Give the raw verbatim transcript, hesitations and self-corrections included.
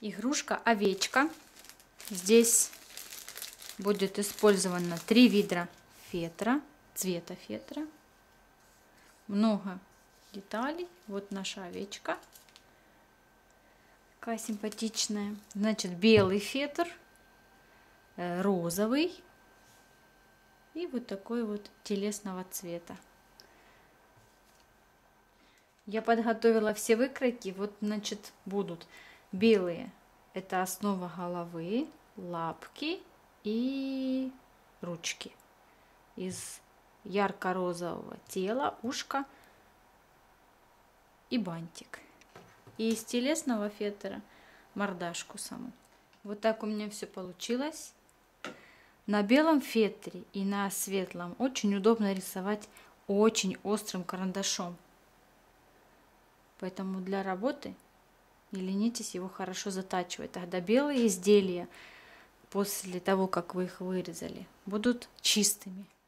Игрушка овечка. Здесь будет использовано три вида фетра, цвета фетра. Много деталей. Вот наша овечка. Какая симпатичная. Значит, белый фетр, розовый и вот такой вот телесного цвета. Я подготовила все выкройки. Вот, значит, будут белые. Это основа головы, лапки и ручки. Из ярко-розового тела, ушко и бантик. И из телесного фетра мордашку саму. Вот так у меня все получилось. На белом фетре и на светлом очень удобно рисовать очень острым карандашом. Поэтому для работы не ленитесь его хорошо затачивать. Тогда белые изделия, после того, как вы их вырезали, будут чистыми.